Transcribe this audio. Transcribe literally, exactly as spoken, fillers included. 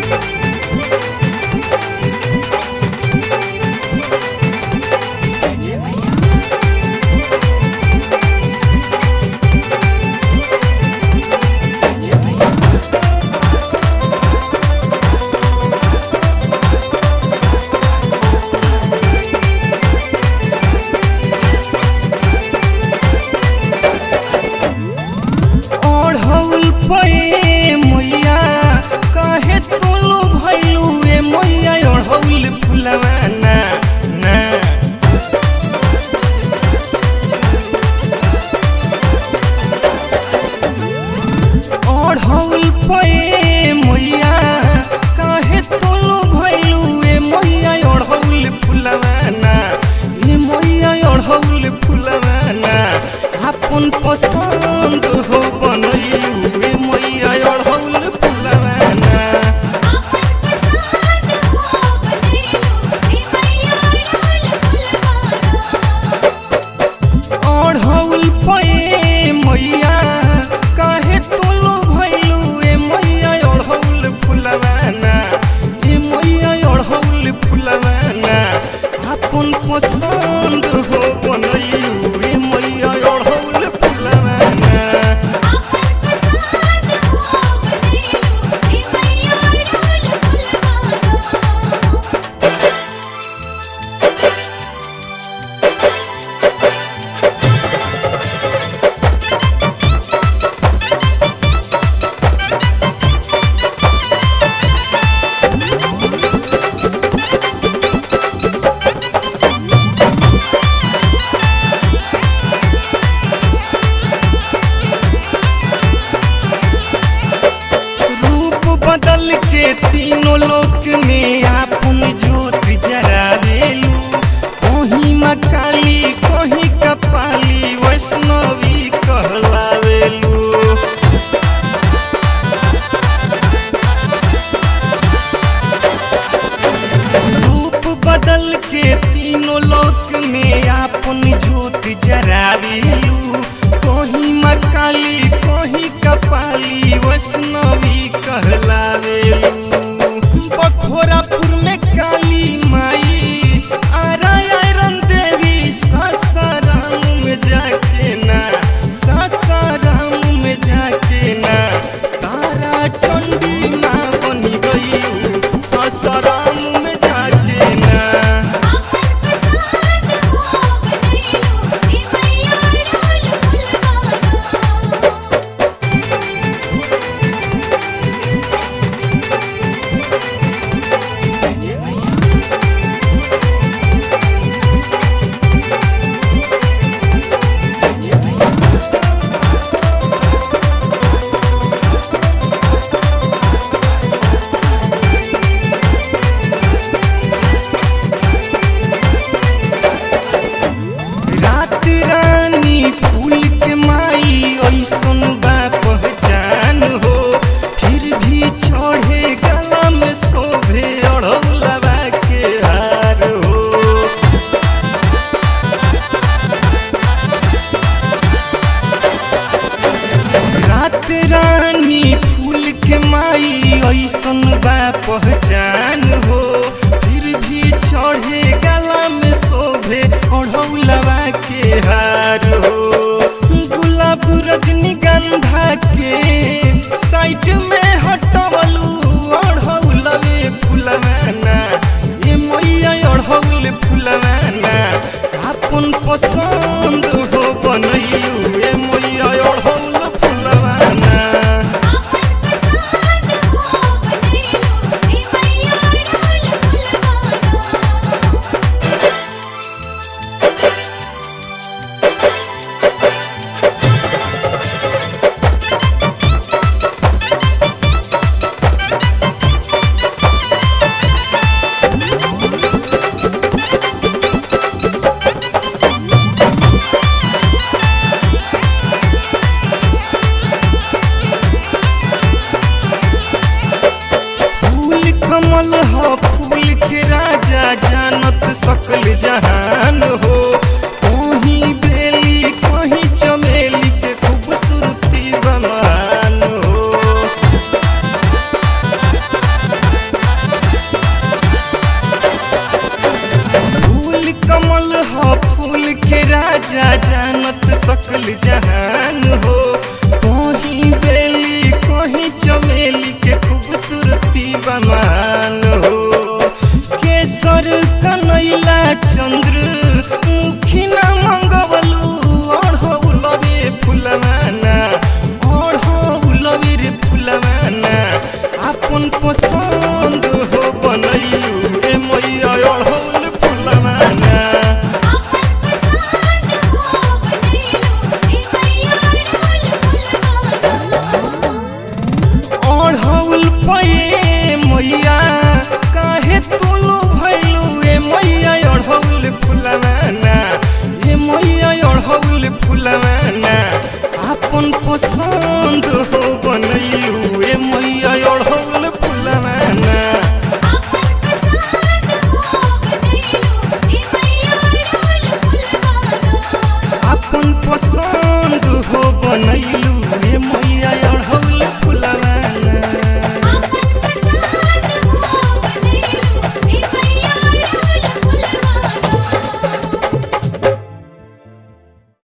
मैया काहे तोलो भैलू ए मैया ओढ़ौल फुलवाना ना ओढ़ौल पे मैया काहे तोलो भैलू ए मैया ओढ़ौल फुलवाना ए मैया ओढ़ौल फुलवाना अपन पसंद हो बनैलू ए मैया ओढ़ौल फुलवाना ओढ़ौल पे मैया काहे तोलो भैलू ए मैया ओढ़ौल फुलवाना ए मैया ओढ़ौल फुलवाना अपन पसंद हो बनैलू ए मैया ओढ़ौल फुलवाना बदल के तीनों लोक में अपन ज्योत जरावेलू कहीं माँ काली कहीं कपाली वैष्णवी कहलावेलू रूप बदल के तीनों लोक में अपन ज्योत जरावेलू कहीं माँ काली कहीं कपाली वैष्णवी कहलावेलू बखोरापुर में काली माई आरा आयरन देवी सासाराम में जाके ना सासाराम में जाके ना तारा चंडी माँ बनी गई सासाराम में जाके ना रानी फूल के माई ऐसन बा पहचान हो फिर भी चढ़े गला में शोभे ओढ़ौलवा के हार हो गुलाब रजनीगंधा के साइड में हटवलू ओढ़ौलवे फुलवाना ए मैया ओढ़ौल फुलवाना अपन पसंद हो बनैलू ए मैया ओढ़ौल फुलवाना कमल हो फूल के राजा जानत सकल जहान हो कहीं बेली कहीं चमेली के खूबसूरती बमान हो सकल जहान हो। कहीं बेली कहीं चमेली के खूबसूरती बमान हो। केसर कनैला चंद्र मुखी ना मंगवलू ओढ़ौलवे फुलवाना ओढ़ौलवे रे फुलवाना अपन पसंद हो बनैलू ए मैया ओढ़ौल फुलवाना। ओढ़ौल पे मैया काहे तुलू भैलू ए मैया ओढ़ौल फुलवाना ए मैया ओढ़ौल फुलवाना अपन पसंद हो बनैलू